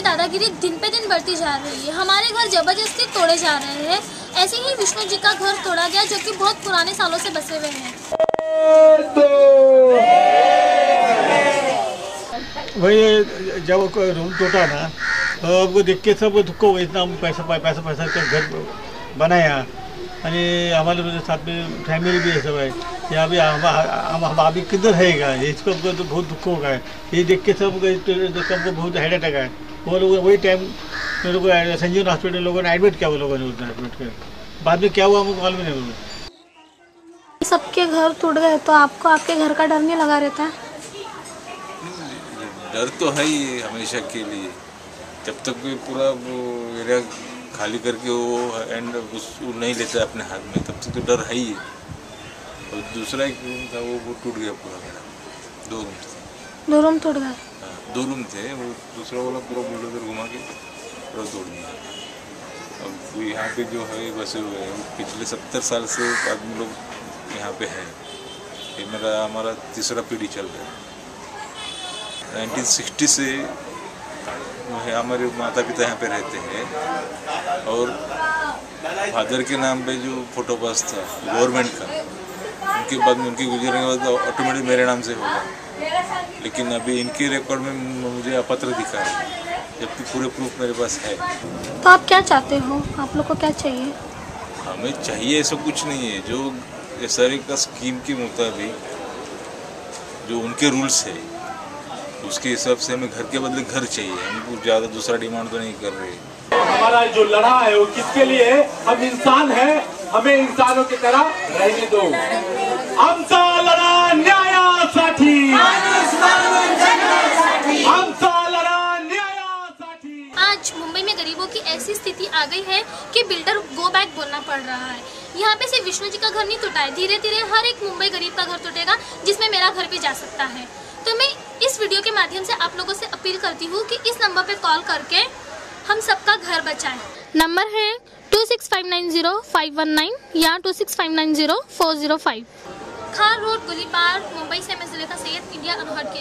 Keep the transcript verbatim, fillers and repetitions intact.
दादागिरी दिन पे दिन बढ़ती जा रही है। हमारे घर जबरदस्ती तोड़े जा रहे हैं। ऐसे ही विष्णु जी का घर तोड़ा गया जो कि बहुत पुराने सालों से बसे हुए हैं। वही जब रूम टूटा ना तो आपको देख के सब दुख हो गया, इतना पैसा पैसा पैसा का घर बनाया आणि हमारे साथ में फैमिली भी है सब है यहाँ भी हम हम अभी किधर रहेगा, इसको तो बहुत दुख होगा। ये देख के सब सबको बहुत हेड अटैक है। वो लोग वही टाइम मेरे को संजीवन हॉस्पिटल लोगों ने एडमिट किया, वो लोगों ने एडमिट किया, बाद में क्या हुआ हमको मालूम नहीं। सबके घर टूट गए तो आपको आपके घर का डर नहीं लगा रहता है? डर तो है ही हमेशा के लिए, जब तक भी पूरा वो एरिया खाली करके वो एंड उसको नहीं लेता अपने हाथ में, तब तक तो डर है ही। और दूसरा एक रूम था वो वो टूट गया पूरा मेरा। दो रूम थे। दो रूम टूट गए? हाँ, दो रूम थे। वो दूसरा वाला पूरा बुलडोजर घुमा के पूरा तोड़ दिया। अब यहाँ पे जो है बसे हुए हैं पिछले सत्तर साल से आदमी लोग यहाँ पे हैं। ये मेरा हमारा तीसरा पीढ़ी चल रहा है। नाइनटीन सिक्सटी से हमारे माता पिता यहाँ पे रहते हैं और फादर के नाम पे जो फोटो पास था गवर्नमेंट का, उनके बाद में उनके गुजरने के बाद ऑटोमेटिक मेरे नाम से होगा। लेकिन अभी इनके रिकॉर्ड में मुझे अपत्र दिखा है, जबकि पूरे प्रूफ मेरे पास है। तो आप क्या चाहते हो? आप लोग को क्या चाहिए? हमें चाहिए ऐसा कुछ नहीं है। जो एस आर ए का स्कीम के मुताबिक जो उनके रूल्स है उसके हिसाब से हमें घर के बदले घर चाहिए। हमको ज़्यादा दूसरा डिमांड तो नहीं कर रहे। हमारा जो लड़ा है वो किसके लिए है? हम इंसान हैं, हमें इंसानों की तरह रहने दो। आमचा लढा न्यायासाठी, आमचा लढा न्यायासाठी। आज मुंबई में गरीबों की ऐसी स्थिति आ गई है कि बिल्डर गो बैक बोलना पड़ रहा है। यहाँ पे सिर्फ विष्णु जी का घर नहीं टूटा है, धीरे धीरे हर एक मुंबई गरीब का घर टूटेगा, जिसमें मेरा घर भी जा सकता है। तो मैं इस वीडियो के माध्यम से आप लोगों से अपील करती हूँ कि इस नंबर पे कॉल करके हम सबका घर बचाएं। नंबर है two six five nine zero five one nine या two six five nine zero four zero five. Khar road, Golibar, Mumbai से मैं जिले का सैयद इंडिया अनहट की